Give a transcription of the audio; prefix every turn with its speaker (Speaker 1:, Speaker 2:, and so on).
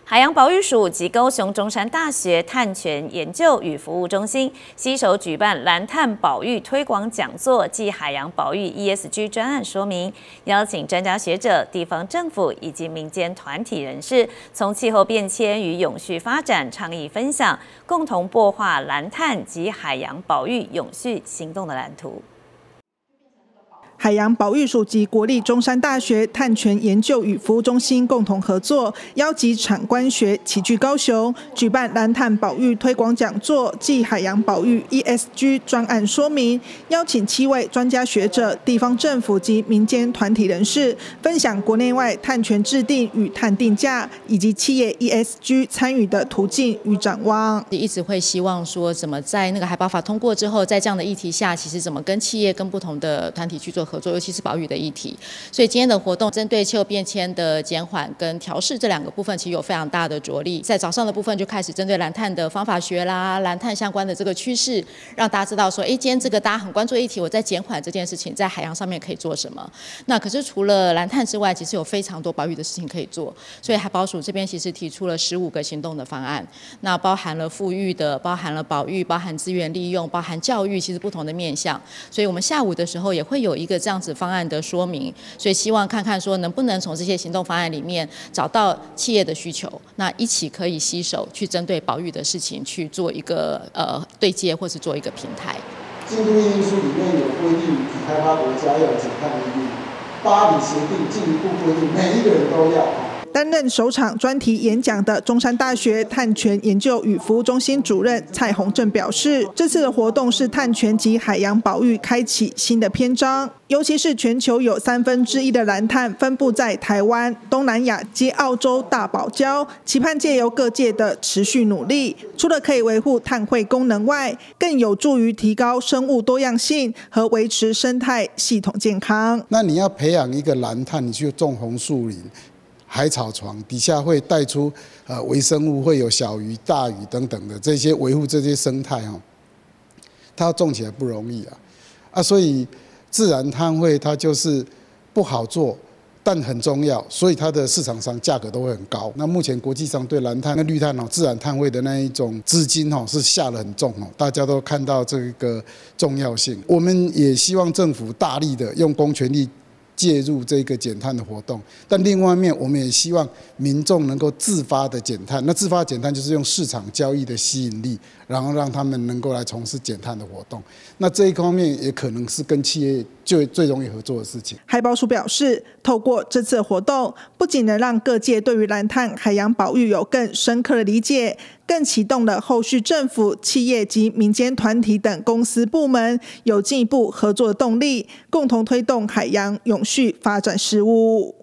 Speaker 1: 海洋保育署及高雄中山大学碳权研究与服务中心携手举办蓝碳保育推广讲座暨海洋保育 ESG 专案说明，邀请专家学者、地方政府以及民间团体人士，从气候变迁与永续发展倡议分享，共同擘画蓝碳及海洋保育永续行动的蓝图。
Speaker 2: 海洋保育署及国立中山大学碳权研究与服务中心共同合作，邀集产官学齐聚高雄，举办蓝碳保育推广讲座暨海洋保育 ESG 专案说明，邀请7位专家学者、地方政府及民间团体人士，分享国内外碳权制定与碳定价，以及企业 ESG 参与的途径与展望。
Speaker 3: 一直会希望说，怎么在那个海保法通过之后，在这样的议题下，其实怎么跟企业、跟不同的团体去做合作，尤其是保育的议题。所以今天的活动针对气候变迁的减缓跟调适这2个部分，其实有非常大的着力。在早上的部分就开始针对蓝碳的方法学啦、蓝碳相关的这个趋势，让大家知道说，今天这个大家很关注的议题，我在减缓这件事情，在海洋上面可以做什么。那可是除了蓝碳之外，其实有非常多保育的事情可以做。所以海保署这边其实提出了15个行动的方案，那包含了富裕的，包含了保育，包含资源利用，包含教育，其实不同的面向。所以我们下午的时候也会有一个这样子方案的说明，所以希望看看说能不能从这些行动方案里面找到企业的需求，那一起可以携手去针对保育的事情去做一个对接，或是做一个平台。
Speaker 4: 京都议定书里面有规定，已开发国家要有减碳义务。巴黎协定进一步规定，每一个人都要。
Speaker 2: 担任首场专题演讲的中山大学碳权研究与服务中心主任蔡宏正表示，这次的活动是碳权及海洋保育开启新的篇章，尤其是全球有1/3的蓝碳分布在台湾、东南亚及澳洲大堡礁，期盼借由各界的持续努力，除了可以维护碳汇功能外，更有助于提高生物多样性和维持生态系统健康。
Speaker 4: 那你要培养一个蓝碳，你去种红树林、海草床，底下会带出微生物，会有小鱼、大鱼等等的这些维护这些生态它要种起来不容易所以自然碳汇它就是不好做，但很重要，所以它的市场上价格都会很高。那目前国际上对蓝碳、跟绿碳自然碳汇的那一种资金是下得很重大家都看到这个重要性。我们也希望政府大力的用公权力介入这个减碳的活动，但另外一面，我们也希望民众能够自发的减碳。那自发减碳就是用市场交易的吸引力，然后让他们能够来从事减碳的活动。那这一方面也可能是跟企业最容易合作的事情。
Speaker 2: 海保署表示，透过这次活动，不仅能让各界对于蓝碳、海洋保育有更深刻的理解，更启动了后续政府、企业及民间团体等公司部门有进一步合作的动力，共同推动海洋永续发展事务。